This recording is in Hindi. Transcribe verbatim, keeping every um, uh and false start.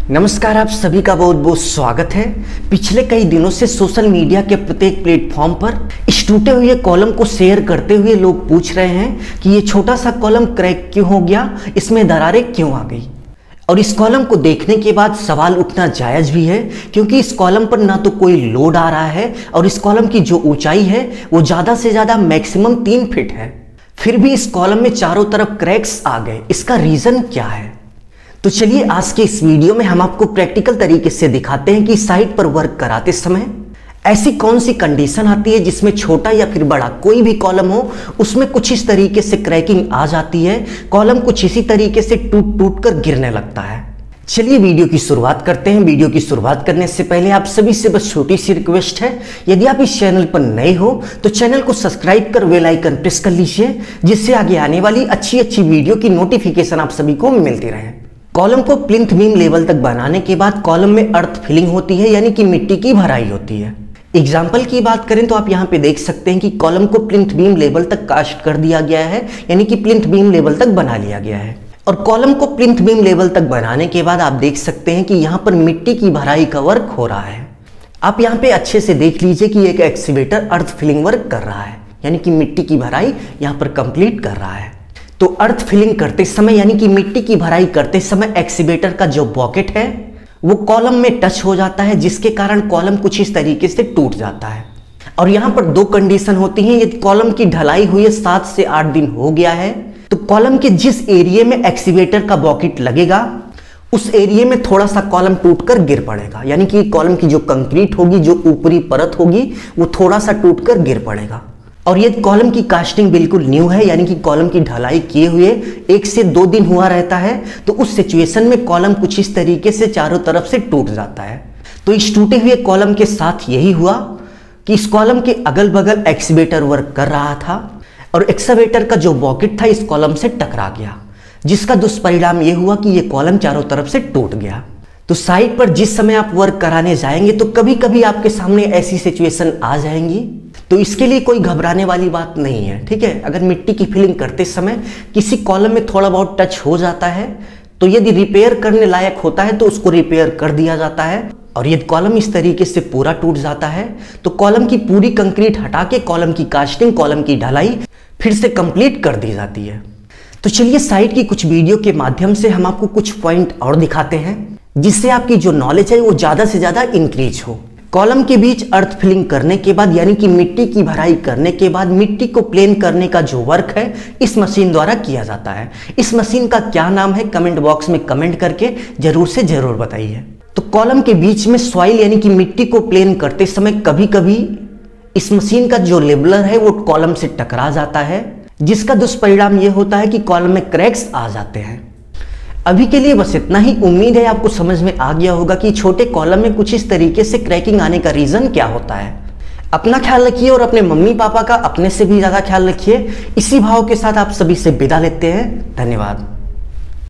नमस्कार, आप सभी का बहुत बहुत स्वागत है। पिछले कई दिनों से सोशल मीडिया के प्रत्येक प्लेटफॉर्म पर इस टूटे हुए कॉलम को शेयर करते हुए लोग पूछ रहे हैं कि ये छोटा सा कॉलम क्रैक क्यों हो गया, इसमें दरारें क्यों आ गई। और इस कॉलम को देखने के बाद सवाल उठना जायज भी है, क्योंकि इस कॉलम पर ना तो कोई लोड आ रहा है और इस कॉलम की जो ऊंचाई है वो ज़्यादा से ज़्यादा मैक्सिमम तीन फीट है। फिर भी इस कॉलम में चारों तरफ क्रैक्स आ गए। इसका रीज़न क्या है? तो चलिए आज के इस वीडियो में हम आपको प्रैक्टिकल तरीके से दिखाते हैं कि साइट पर वर्क कराते समय ऐसी कौन सी कंडीशन आती है जिसमें छोटा या फिर बड़ा कोई भी कॉलम हो, उसमें कुछ इस तरीके से क्रैकिंग आ जाती है, कॉलम कुछ इसी तरीके से टूट टूट कर गिरने लगता है। चलिए वीडियो की शुरुआत करते हैं। वीडियो की शुरुआत करने से पहले आप सभी से बस छोटी सी रिक्वेस्ट है, यदि आप इस चैनल पर नए हो तो चैनल को सब्सक्राइब कर बेल आइकन प्रेस कर लीजिए, जिससे आगे आने वाली अच्छी अच्छी वीडियो की नोटिफिकेशन आप सभी को मिलती रहे। कॉलम को प्लिंथ बीम लेवल तक बनाने के बाद कॉलम में अर्थ फिलिंग होती है, यानी कि मिट्टी की भराई होती है। एग्जाम्पल की बात करें तो आप यहाँ पे देख सकते हैं कि कॉलम को प्लिंथ बीम लेवल तक कास्ट कर दिया गया है, यानी कि प्लिंथ बीम लेवल तक बना लिया गया है। और कॉलम को प्लिंथ बीम लेवल तक बनाने के बाद आप देख सकते हैं कि यहाँ पर मिट्टी की भराई का वर्क हो रहा है। आप यहाँ पे अच्छे से देख लीजिए कि एक एक्सीवेटर अर्थ फिलिंग वर्क कर रहा है, यानी कि मिट्टी की भराई यहाँ पर कंप्लीट कर रहा है। तो अर्थ फिलिंग करते समय यानी कि मिट्टी की भराई करते समय एक्सीवेटर का जो बॉकेट है वो कॉलम में टच हो जाता है, जिसके कारण कॉलम कुछ इस तरीके से टूट जाता है। और यहाँ पर दो कंडीशन होती हैं। यदि कॉलम की ढलाई हुई सात से आठ दिन हो गया है तो कॉलम के जिस एरिया में एक्सीवेटर का बॉकेट लगेगा उस एरिया में थोड़ा सा कॉलम टूटकर गिर पड़ेगा, यानी कि कॉलम की जो कंक्रीट होगी, जो ऊपरी परत होगी, वो थोड़ा सा टूटकर गिर पड़ेगा। और ये कॉलम की कास्टिंग बिल्कुल न्यू है, यानी कि कॉलम की ढलाई किए हुए एक से दो दिन हुआ रहता है, तो उस सिचुएशन में कॉलम कुछ इस तरीके से चारों तरफ से टूट जाता है। तो इस टूटे हुए कॉलम के साथ यही हुआ कि इस कॉलम के अगल बगल एक्सीवेटर वर्क कर रहा था और एक्सीवेटर का जो बॉकेट था इस कॉलम से टकरा गया, जिसका दुष्परिणाम यह हुआ कि यह कॉलम चारों तरफ से टूट गया। तो साइट पर जिस समय आप वर्क कराने जाएंगे तो कभी कभी आपके सामने ऐसी सिचुएशन आ जाएंगी, तो इसके लिए कोई घबराने वाली बात नहीं है, ठीक है। अगर मिट्टी की फिलिंग करते समय किसी कॉलम में थोड़ा बहुत टच हो जाता है तो यदि रिपेयर करने लायक होता है तो उसको रिपेयर कर दिया जाता है। और यदि कॉलम इस तरीके से पूरा टूट जाता है तो कॉलम की पूरी कंक्रीट हटा के कॉलम की कास्टिंग, कॉलम की ढलाई फिर से कंप्लीट कर दी जाती है। तो चलिए साइट की कुछ वीडियो के माध्यम से हम आपको कुछ पॉइंट और दिखाते हैं, जिससे आपकी जो नॉलेज है वो ज़्यादा से ज़्यादा इंक्रीज हो। कॉलम के बीच अर्थ फिलिंग करने के बाद यानी कि मिट्टी की भराई करने के बाद मिट्टी को प्लेन करने का जो वर्क है इस मशीन द्वारा किया जाता है। इस मशीन का क्या नाम है कमेंट बॉक्स में कमेंट करके जरूर से जरूर बताइए। तो कॉलम के बीच में सॉइल यानी कि मिट्टी को प्लेन करते समय कभी कभी इस मशीन का जो लेबलर है वो कॉलम से टकरा जाता है, जिसका दुष्परिणाम ये होता है कि कॉलम में क्रैक्स आ जाते हैं। अभी के लिए बस इतना ही। उम्मीद है आपको समझ में आ गया होगा कि छोटे कॉलम में कुछ इस तरीके से क्रैकिंग आने का रीजन क्या होता है। अपना ख्याल रखिए और अपने मम्मी पापा का अपने से भी ज्यादा ख्याल रखिए। इसी भाव के साथ आप सभी से विदा लेते हैं। धन्यवाद।